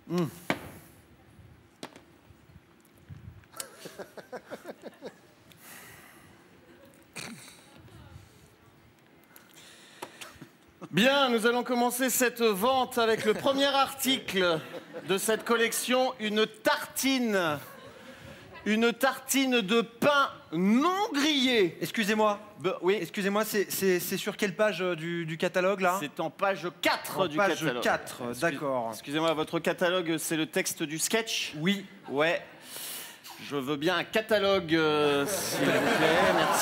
Bien, nous allons commencer cette vente avec le premier article de cette collection, une tartine. Une tartine de pain non grillé. Excusez-moi. Oui. Excusez-moi, c'est sur quelle page du catalogue, là? C'est en page 4 du page catalogue. 4, d'accord. Excusez-moi, votre catalogue, c'est le texte du sketch? Oui. Ouais. Je veux bien un catalogue, s'il vous plaît. Merci.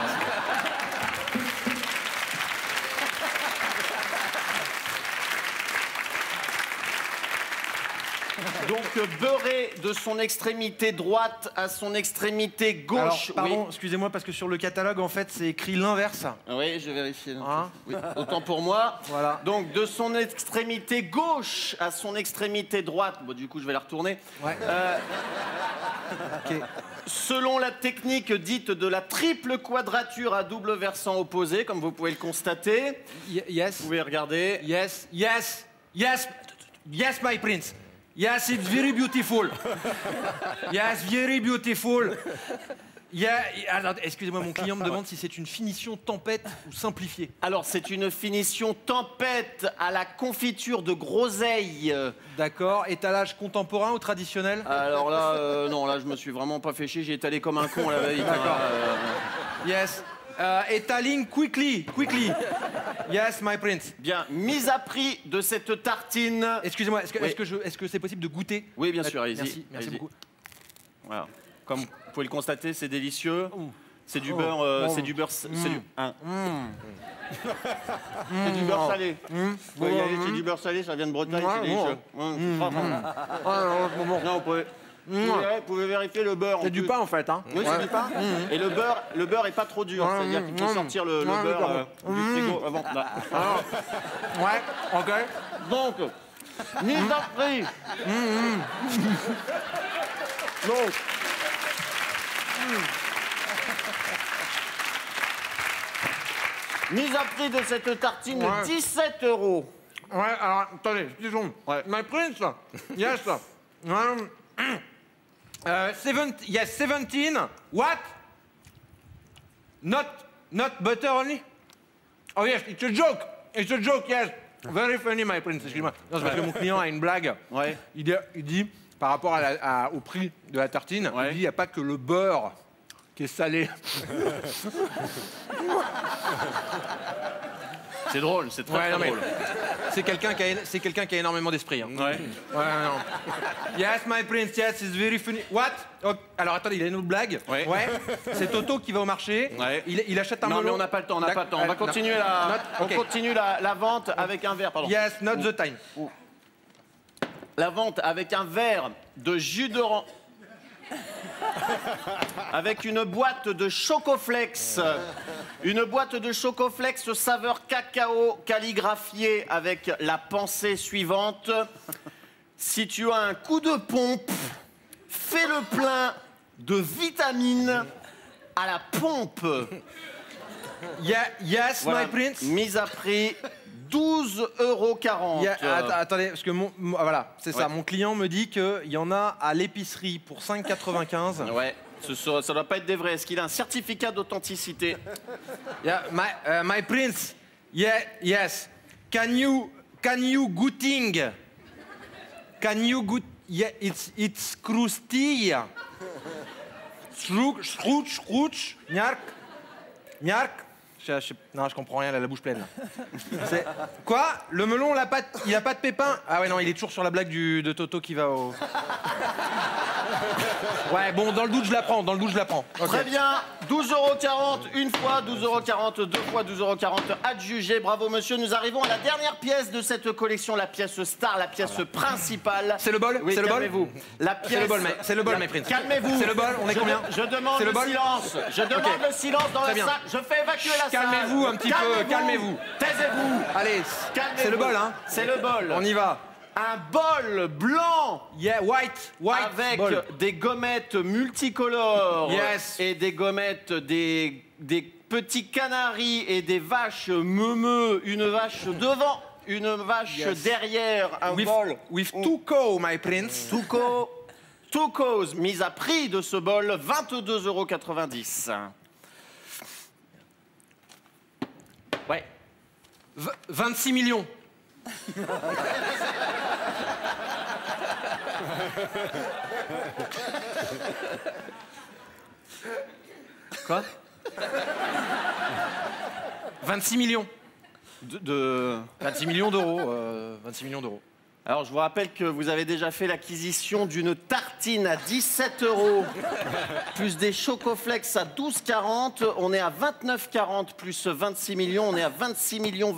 Donc, beurré de son extrémité droite à son extrémité gauche. Alors, pardon, oui. Excusez-moi, parce que sur le catalogue, en fait, c'est écrit l'inverse. Oui, je vérifie. Hein? Oui, autant pour moi. Voilà. Donc, de son extrémité gauche à son extrémité droite. Bon, du coup, je vais la retourner. Ouais. Ok. Selon la technique dite de la triple quadrature à double versant opposé, comme vous pouvez le constater. Yes. Vous pouvez regarder. Yes, yes, yes, yes, my prince. Yes, it's very beautiful. Yes, very beautiful. Yeah. Alors, excusez-moi, mon client me demande si c'est une finition tempête ou simplifiée. Alors, c'est une finition tempête à la confiture de groseille. D'accord. Étalage contemporain ou traditionnel? Alors là, non, là, je me suis vraiment pas fait chier. J'ai étalé comme un con la veille. D'accord. Yes. Étaling quickly. Yes, my prince. Bien, mise à prix de cette tartine. Excusez-moi, est-ce Oui. que c'est possible de goûter? Oui, bien sûr, allez-y. Merci beaucoup. Voilà. Comme vous pouvez le constater, c'est délicieux. C'est du beurre, c'est du beurre, c'est du beurre salé. Vous pouvez y aller, c'est du beurre salé, ça vient de Bretagne, c'est délicieux. Non, vous pouvez vérifier le beurre. C'est du pain en fait, hein? Oui, c'est du pain. Et le beurre est pas trop dur, c'est-à-dire qu'il faut sortir le beurre du frigo avant. Là. Ouais, ok. Donc, mise à prix. Donc, mise à prix de cette tartine, 17 €. Ouais, alors, attendez, disons. Ouais. My prince, yes. 17. What? Not butter only? Oh yes, it's a joke. It's a joke, yes. Very funny, my prince. Excuse-moi. Non, c'est parce que mon client a une blague. Ouais. Il dit, par rapport au prix de la tartine, Ouais. il dit, il n'y a pas que le beurre qui est salé. C'est drôle, c'est très drôle. C'est quelqu'un qui a énormément d'esprit. Hein. Ouais. Non. Yes, my prince, yes, it's very funny. What? Oh, alors attendez, il a une autre blague. Ouais. C'est Toto qui va au marché. Ouais. Il achète un Non, melon. mais on n'a pas le temps, On va continuer on continue la vente avec un verre, pardon. Yes, not the time. La vente avec un verre de jus d'orange. Avec une boîte de Chocoflex. Une boîte de Chocoflex saveur cacao calligraphiée avec la pensée suivante. Si tu as un coup de pompe, fais le plein de vitamines à la pompe. Yes, Voilà. my prince. Mise à prix 12,40 €. Attendez, parce que voilà, c'est ça. Ouais. Mon client me dit qu'il y en a à l'épicerie pour 5,95. Ouais, ça doit pas être des vrais. Est-ce qu'il a un certificat d'authenticité? Yeah, my prince. Yes. Can you goûting? Can you goût? Yeah, it's crusty. Scrooch, Nyark. Non, je comprends rien, elle a la bouche pleine. Quoi? Le melon, il a pas de pépins? Ah ouais, non, il est toujours sur la blague de Toto qui va au... Ouais, bon, dans le doute, je la prends. Okay. Très bien, 12,40 € une fois, 12,40 € deux fois, 12,40 € adjugé. Bravo monsieur, nous arrivons à la dernière pièce de cette collection, la pièce star, la pièce principale. C'est le bol? Oui, C'est le bol? calmez-vous. La pièce... C'est le bol, my prince. Calmez-vous. C'est le bol, on est combien? Je demande C'est le le bol? silence. Je demande le silence dans Très la bien. salle. Je fais évacuer la salle. Calmez-vous un petit peu, calmez-vous. Taisez-vous. Allez, Calmez-vous. c'est le bol, hein? C'est le bol. On y va. Un bol blanc. Yeah, white Avec ball. des gommettes multicolores. Yes. Et des gommettes, des petits canaris et des vaches meumeux. Une vache devant, une vache derrière un bol. With two co, my prince. Two causes mise à prix de ce bol, 22,90 €. Ouais. 26 millions. Quoi? 26 millions. 26 millions d'euros. 26 millions d'euros. Alors, je vous rappelle que vous avez déjà fait l'acquisition d'une tartine à 17 €, plus des chocoflex à 12,40 €. On est à 29,40 plus 26 millions. On est à 26 millions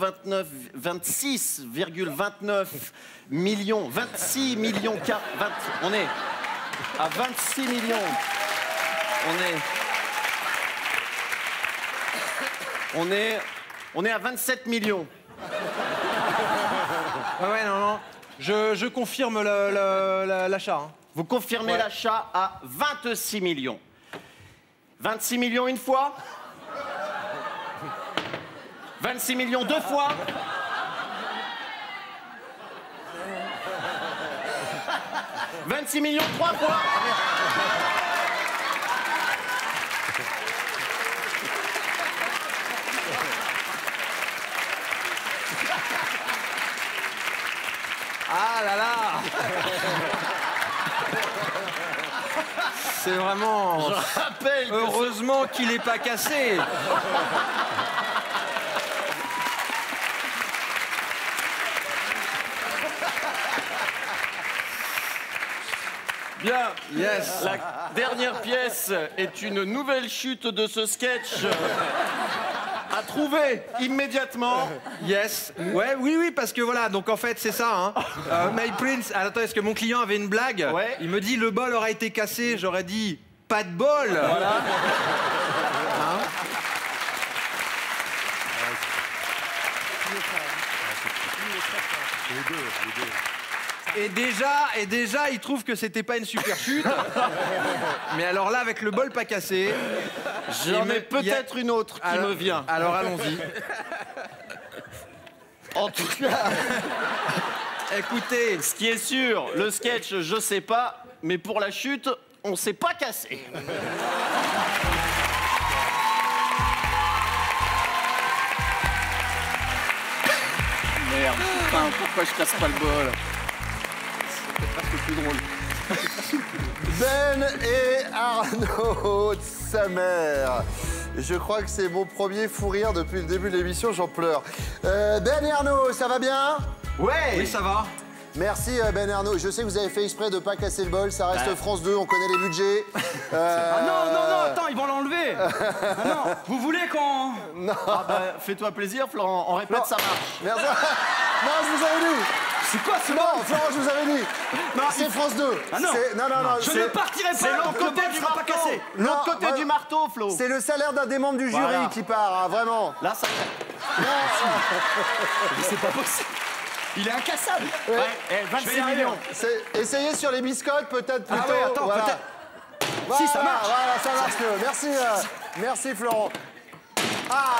26,29 millions. 26 millions. On est à 26 millions. On est à 27 millions. Ah ouais, non. Je confirme l'achat. Hein. Vous confirmez l'achat à 26 millions. 26 millions une fois. 26 millions deux fois. 26 millions trois fois. Ah là là. C'est vraiment... Je rappelle que heureusement qu'il n'est pas cassé. Bien. Yes. La dernière pièce est une nouvelle chute de ce sketch à trouver immédiatement. Yes. Ouais, oui, parce que voilà, donc en fait, c'est ça. Hein. My Prince, attends, est-ce que mon client avait une blague? Ouais. Il me dit, le bol aura été cassé. J'aurais dit, pas de bol. Voilà. Hein? Et déjà, il trouve que c'était pas une super chute. Mais alors là, avec le bol pas cassé... J'en ai peut-être une autre qui me vient. Alors allons-y. En tout cas, Écoutez, ce qui est sûr, le sketch, je sais pas, mais pour la chute, on s'est pas cassé. Merde, putain, pourquoi je casse pas le bol? C'est presque plus drôle. Ben et Arnaud, sa mère. Je crois que c'est mon premier fou rire depuis le début de l'émission, j'en pleure. Ben et Arnaud, ça va bien? Ouais. oui, ça va. Merci Ben et Arnaud. Je sais que vous avez fait exprès de pas casser le bol, ça reste France 2, on connaît les budgets. Ah non, attends, ils vont l'enlever. Ah non, vous voulez qu'on... Ah bah, fais-toi plaisir, Florent. On répète, ça marche. Merci. Non, je vous avais dit. C'est quoi ce Non, Florent, je vous avais dit. Non, C'est France 2. Ah non. Non. Je ne partirai pas tant que le bol ne sera pas cassé. L'autre Non, côté ouais. du marteau, Flo. C'est le salaire d'un des membres du jury Voilà. qui part, hein, vraiment. Là, ça... C'est pas possible. Il est incassable. Ouais. Eh, 26 millions. Essayez sur les biscottes, peut-être plutôt. Ah ouais, attends, voilà. peut-être. Voilà, Si, ça marche. Voilà, ça marche mieux. Merci, merci Florent. Ah.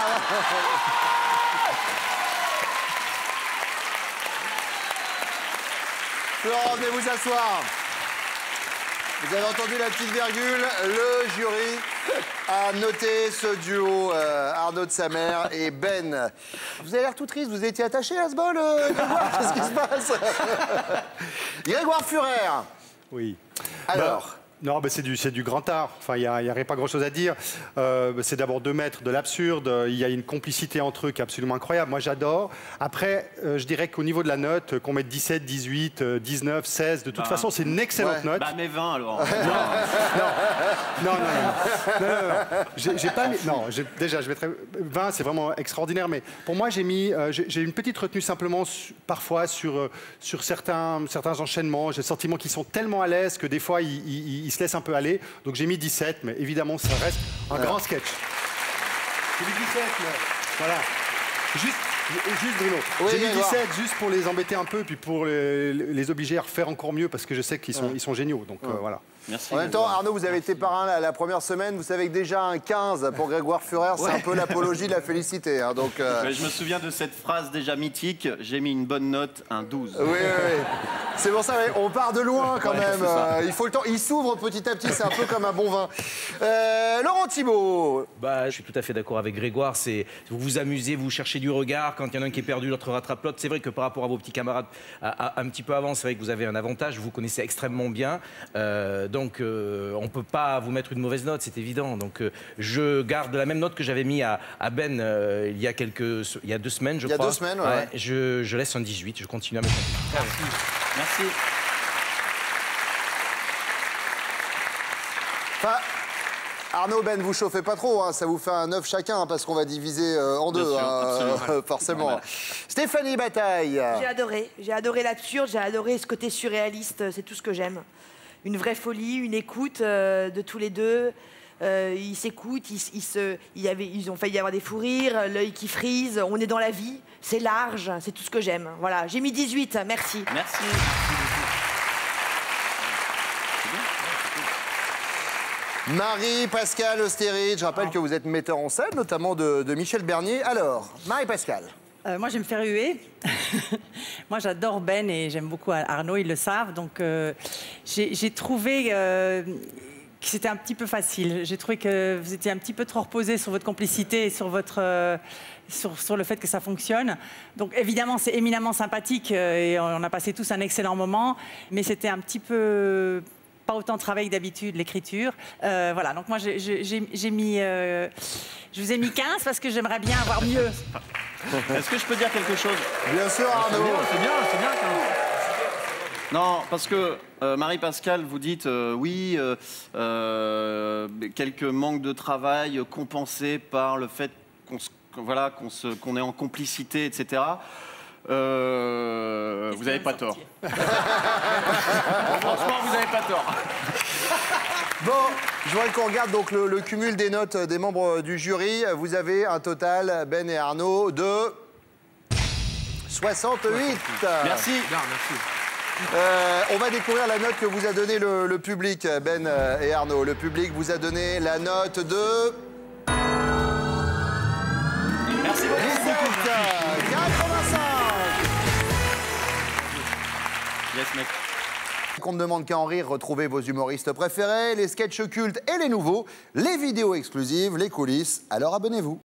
Florent, venez vous asseoir. Vous avez entendu la petite virgule. Le jury a noté ce duo Arnaud de sa mère et Ben. Vous avez l'air tout triste. Vous étiez attaché à ce bol, Grégoire? Qu'est-ce qui se passe? Grégoire Furer. Oui. Alors. Non, c'est du grand art. Enfin, il n'y a pas grand-chose à dire. C'est d'abord 2 mètres de l'absurde. Il y a une complicité entre eux qui est absolument incroyable. Moi, j'adore. Après, je dirais qu'au niveau de la note, qu'on mette 17, 18, 19, 16, de toute façon, c'est une excellente note. Bah, mais 20 alors. Non. J'ai pas mis... Non, déjà, je mettrais 20, c'est vraiment extraordinaire. Mais pour moi, j'ai une petite retenue simplement parfois sur certains enchaînements. J'ai le sentiment qu'ils sont tellement à l'aise que des fois, ils se laissent un peu aller. Donc j'ai mis 17, mais évidemment, ça reste un grand sketch. J'ai mis 17, mais voilà. Juste Bruno. Oui, J'ai mis Grégoire. 17 juste pour les embêter un peu, puis pour les obliger à refaire encore mieux, parce que je sais qu'ils sont géniaux. Donc voilà. Merci. En même temps, Arnaud, vous avez été parrain la première semaine. Vous savez que déjà un 15 pour Grégoire Führer, c'est un peu l'apologie de la félicité. Hein, donc, Ouais, je me souviens de cette phrase déjà mythique. J'ai mis une bonne note, un 12. Oui. C'est pour ça, on part de loin quand même. c'est ça. Il faut le temps. Il s'ouvre petit à petit, c'est un peu comme un bon vin. Laurent Thibault. Bah, je suis tout à fait d'accord avec Grégoire. Vous vous amusez, vous cherchez du regard. Quand il y en a un qui est perdu, l'autre rattrape l'autre. C'est vrai que par rapport à vos petits camarades un petit peu avant, c'est vrai que vous avez un avantage. Vous connaissez extrêmement bien. Donc, on ne peut pas vous mettre une mauvaise note, c'est évident. Donc, je garde la même note que j'avais mis à Ben il y a 2 semaines, je crois. Il y a 2 semaines, ouais. Je laisse un 18. Je continue à mettre un 18. Merci. Enfin, Arnaud, Ben, vous chauffez pas trop, hein, ça vous fait un 9 chacun, hein, parce qu'on va diviser en Bien deux, sûr, hein, absolument. forcément. Voilà. Stéphanie Bataille. J'ai adoré l'absurde, j'ai adoré ce côté surréaliste, c'est tout ce que j'aime. Une vraie folie, une écoute de tous les deux. Ils s'écoutent, ils ont failli y avoir des fous rires, l'œil qui frise, on est dans la vie, c'est large, c'est tout ce que j'aime. Voilà, j'ai mis 18, merci. Merci. Marie-Pascale Austérite, je rappelle que vous êtes metteur en scène, notamment de Michel Bernier. Alors, Marie-Pascale. Moi, je vais me faire huer. Moi, j'adore Ben et j'aime beaucoup Arnaud, ils le savent. Donc, j'ai trouvé que c'était un petit peu facile. J'ai trouvé que vous étiez un petit peu trop reposé sur votre complicité et sur sur le fait que ça fonctionne. Donc, évidemment, c'est éminemment sympathique et on a passé tous un excellent moment. Mais c'était un petit peu... pas autant de travail que d'habitude, l'écriture. Voilà, donc moi, j'ai mis... je vous ai mis 15 parce que j'aimerais bien avoir mieux. Est-ce que je peux dire quelque chose? Bien sûr, Arnaud. C'est bien quand même. Non, parce que Marie-Pascale, vous dites oui, quelques manques de travail compensés par le fait qu'on est en complicité, etc. Vous n'avez pas tort. Franchement, vous n'avez pas tort. Bon, je voudrais qu'on regarde donc le cumul des notes des membres du jury. Vous avez un total, Ben et Arnaud, de 68. Merci. Bien, merci. On va découvrir la note que vous a donnée le public, Ben et Arnaud. Le public vous a donné la note de... Merci beaucoup. 85. Yes, mec. Qu'on ne demande qu'à en rire, retrouvez vos humoristes préférés, les sketchs cultes et les nouveaux, les vidéos exclusives, les coulisses. Alors abonnez-vous.